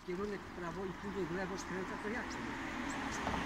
kierunek w prawo i później w lewo skręca, to jak sobie?